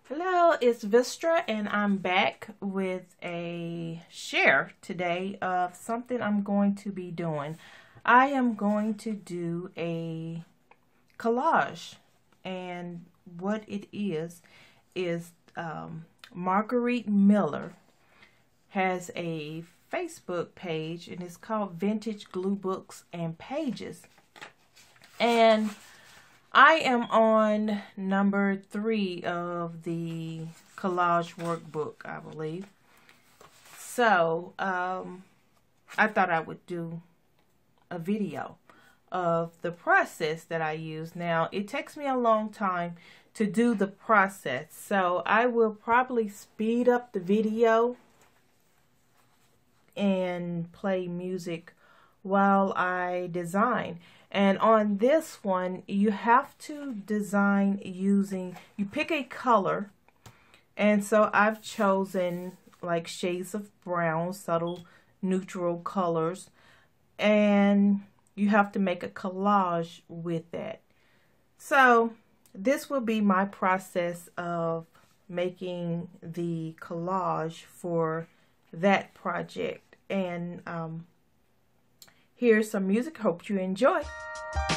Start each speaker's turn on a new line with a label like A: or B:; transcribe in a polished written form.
A: Hello, it's Vistra, and I'm back with a share today of something I'm going to be doing. I am going to do a collage, and what it is Marguerite Miller has a Facebook page, and it's called Vintage Glue Books and Pages. And I am on number 3 of the collage workbook, I believe. So, I thought I would do a video of the process that I use. Now, it takes me a long time to do the process, so I will probably speed up the video and play music while I design. And on this one, you have to design using, you pick a color, and so I've chosen like shades of brown, subtle neutral colors, and you have to make a collage with that. So this will be my process of making the collage for that project. And here's some music. Hope you enjoy.